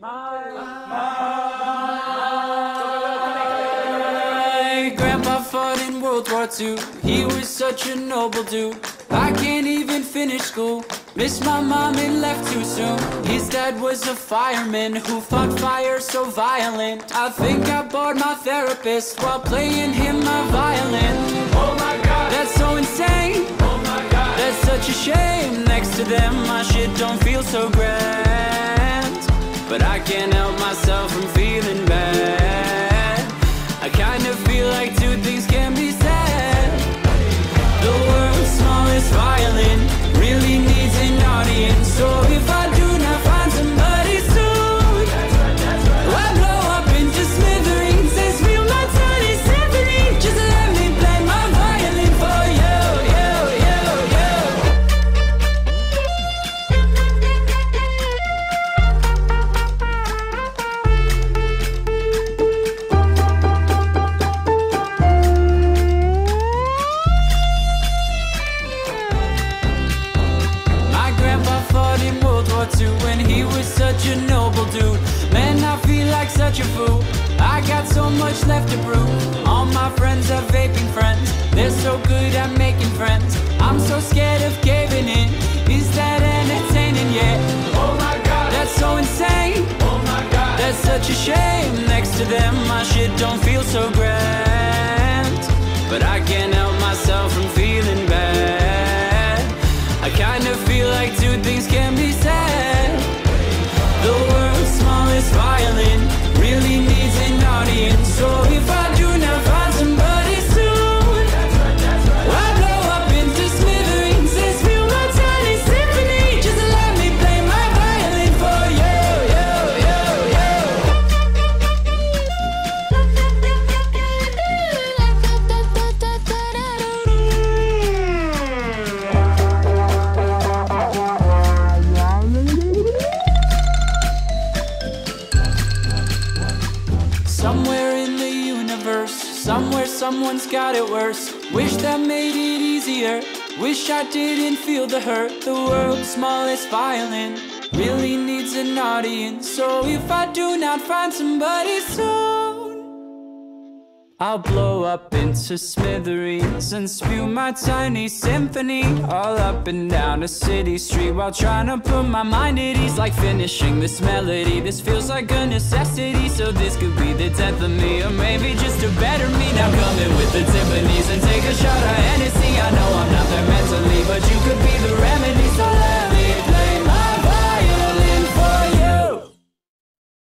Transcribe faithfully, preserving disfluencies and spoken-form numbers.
My grandpa fought in World War Two. He was such a noble dude. I can't even finish school. Missed my mom and left too soon. His dad was a fireman who fought fire so violent. I think I bored my therapist while playing him my violin. Oh my god, that's so insane. Oh my god, that's such a shame. Next to them my shit don't feel so grand, but I can't help myself from feeling bad. I kind of feel like two things can be said. The world's smallest violin really needs an audience. So if I do not find somebody soon, I'll blow up into smithereens. This feel my tiny symphony. Just let me play my violin for you, you, you, you. My grandpa fought in World War Two when he was such a noble dude. Man, I feel like such a fool. I got so much left to prove. All my friends are vaping friends. They're so good at making friends. I'm so scared of caving in. Is that entertaining yet? Oh my god, that's so insane. Oh my god, that's such a shame. Next to them my shit don't feel so grand, but I can't help myself from feeling bad. I kind of feel like two things can be said. The world's smallest violin really needs an audience. So if I do not find somebody soon, I'll blow up into smithereens. This feel my tiny symphony. Just let me play my violin for you, you, you, you. Somewhere in the universe, somewhere someone's got it worse. Wish that made it easier. Wish I didn't feel the hurt. The world's smallest violin really needs an audience. So if I do not find somebody soon, I'll blow up into smithereens and spew my tiny symphony all up and down a city street while trying to put my mind at ease. Like finishing this melody, this feels like a necessity. So this could be the death of me, or maybe just a better me. Now come in with the timpanis and take a shot of Hennessy. I know I'm not there mentally, but you could be the remedy. So let